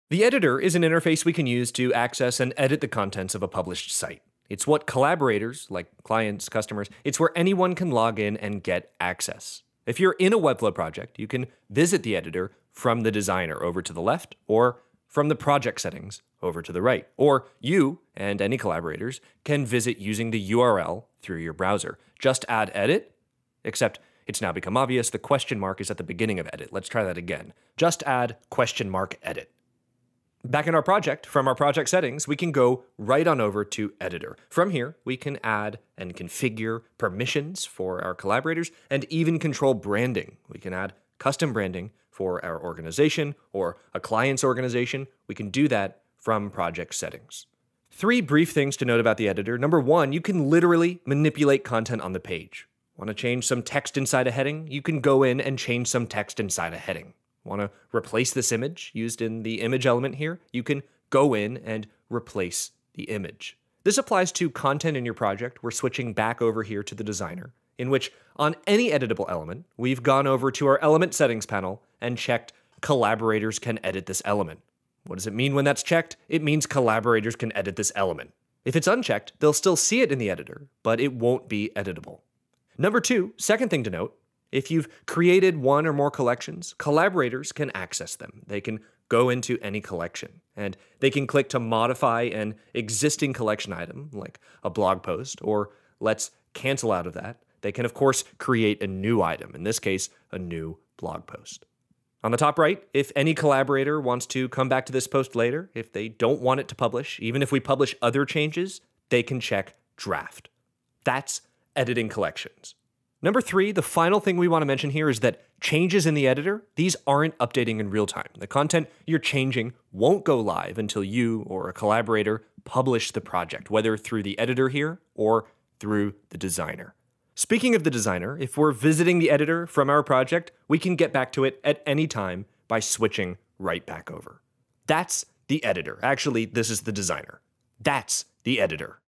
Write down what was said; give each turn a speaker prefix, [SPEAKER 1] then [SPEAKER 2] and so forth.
[SPEAKER 1] The editor is an interface we can use to access and edit the contents of a published site. It's what collaborators, like clients, customers, it's where anyone can log in and get access. If you're in a Webflow project, you can visit the editor from the designer over to the left, or from the project settings over to the right. Or you and any collaborators can visit using the URL through your browser. Just add edit, except it's now become obvious the question mark is at the beginning of edit. Let's try that again. Just add $edit. Back in our project, from our project settings, we can go right on over to Editor. From here, we can add and configure permissions for our collaborators and even control branding. We can add custom branding for our organization or a client's organization. We can do that from project settings. 3 brief things to note about the editor. Number 1, you can literally manipulate content on the page. Want to change some text inside a heading? You can go in and change some text inside a heading. Want to replace this image used in the image element here? You can go in and replace the image. This applies to content in your project. We're switching back over here to the designer, in which on any editable element, we've gone over to our element settings panel and checked collaborators can edit this element. What does it mean when that's checked? It means collaborators can edit this element. If it's unchecked, they'll still see it in the editor, but it won't be editable. Number 2, second thing to note, if you've created one or more collections, collaborators can access them. They can go into any collection, and they can click to modify an existing collection item, like a blog post, or let's cancel out of that. They can, of course, create a new item, in this case, a new blog post. On the top right, if any collaborator wants to come back to this post later, if they don't want it to publish, even if we publish other changes, they can check draft. That's editing collections. Number 3, the final thing we want to mention here is that changes in the editor, these aren't updating in real time. The content you're changing won't go live until you or a collaborator publish the project, whether through the editor here or through the designer. Speaking of the designer, if we're visiting the editor from our project, we can get back to it at any time by switching right back over. That's the editor. Actually, this is the designer. That's the editor.